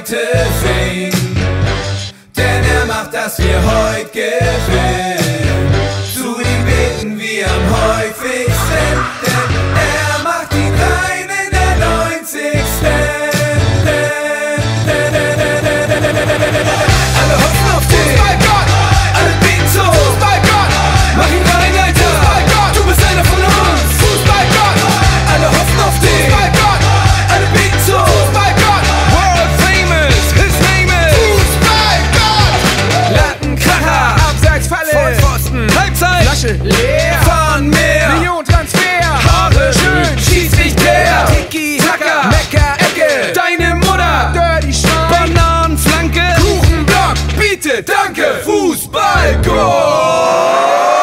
Meute singen, denn er macht, dass wir heut gewinnen. Zu ihm beten wir am häufigsten, denn er macht die Rein in der 90. Alle hoffen auf dich, Fußballgott, alle beten so, Fußballgott, mach ihn rein, Alter, Fußballgott, du bist einer von uns, Fußballgott, alle hoffen auf dich, Fußballgott, alle beten so, Fußballgott, world famous, his name is Fußballgott. Lattenkracher, Abseitsfalle, Vollpfosten, Halbzeit, Flasche leer, fahren mehr, Million Transfer, Haare schön, schießt nicht der, Tiki, Taka, Mecker, Ecke, deine Mutter, Dirty Schwein, Bananenflanke, Kuchenblock, bitte, danke, Fußballgott.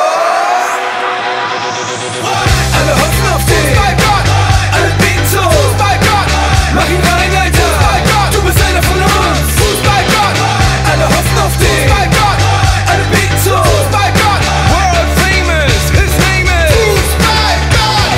Alle hoffen auf dich, Fußballgott, alle beten so, Fußballgott, mach ihn rein, Alter, Fußballgott, du bist einer von uns, Fußballgott, alle hoffen auf dich, Fußballgott, alle beten so, Fußballgott, world famous, his name is Fußballgott.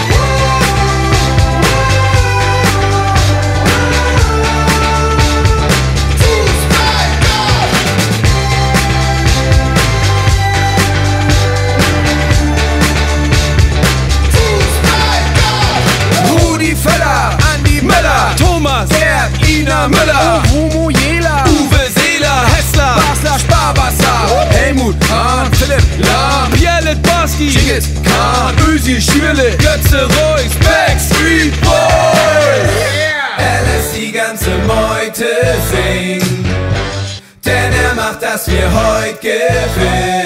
Rudi Völler, Andi Möller, Thomas, Gerd, Ina Müller, Rumo Jela, Uwe Seeler, Hessler, Basler, Sparwasser, Helmut, Hahn, Philipp, Lahm, Bielet, Barski, Schickes, Kahn, Ösi, Schürle, Götze, Reus, Backstreet Boys. Er lässt die ganze Meute singen, denn er macht, dass wir heut gewinnen.